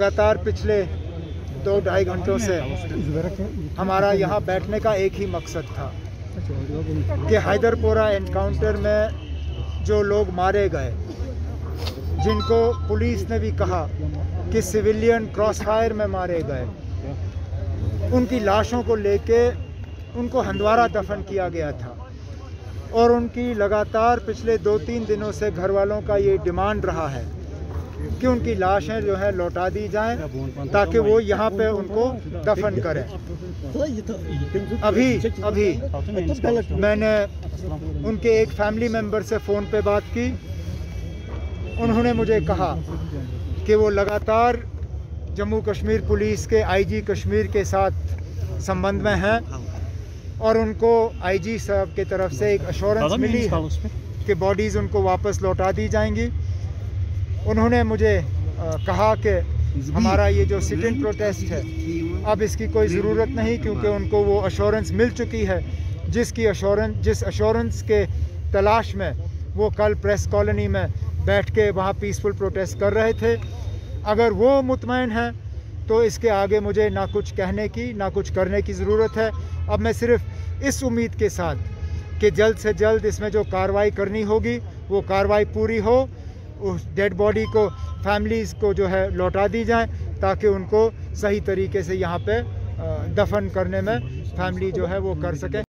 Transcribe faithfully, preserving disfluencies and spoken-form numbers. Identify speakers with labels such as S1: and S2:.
S1: लगातार पिछले दो ढाई घंटों से हमारा यहाँ बैठने का एक ही मकसद था कि हैदरपोरा एनकाउंटर में जो लोग मारे गए, जिनको पुलिस ने भी कहा कि सिविलियन क्रॉसफायर में मारे गए, उनकी लाशों को लेके उनको हंदवारा दफन किया गया था। और उनकी लगातार पिछले दो तीन दिनों से घर वालों का ये डिमांड रहा है कि उनकी लाशें जो है लौटा दी जाएं ताकि वो यहाँ पे उनको दफन करें। अभी अभी मैंने उनके एक फैमिली मेंबर से फ़ोन पे बात की। उन्होंने मुझे कहा कि वो लगातार जम्मू कश्मीर पुलिस के आईजी कश्मीर के साथ संबंध में हैं और उनको आईजी साहब की तरफ से एक अश्योरेंस मिली है कि बॉडीज़ उनको वापस लौटा दी जाएंगी। उन्होंने मुझे आ, कहा कि हमारा ये जो सिट इन प्रोटेस्ट है अब इसकी कोई ज़रूरत नहीं, क्योंकि उनको वो अश्योरेंस मिल चुकी है जिसकी अश्योरेंस जिस अश्योरेंस के तलाश में वो कल प्रेस कॉलोनी में बैठ के वहाँ पीसफुल प्रोटेस्ट कर रहे थे। अगर वो मुतमईन हैं तो इसके आगे मुझे ना कुछ कहने की ना कुछ करने की ज़रूरत है। अब मैं सिर्फ इस उम्मीद के साथ कि जल्द से जल्द इसमें जो कार्रवाई करनी होगी वो कार्रवाई पूरी हो, उस डेड बॉडी को फैमिलीज़ को जो है लौटा दी जाए ताकि उनको सही तरीके से यहाँ पे दफन करने में फैमिली जो है वो कर सके।